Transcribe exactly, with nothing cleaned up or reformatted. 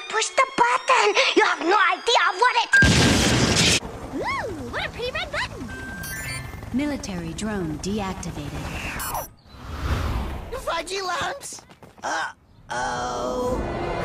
push the button. You have no idea what it... Ooh, what a pretty red button. Military drone deactivated. Fudgy lumps? Uh-oh.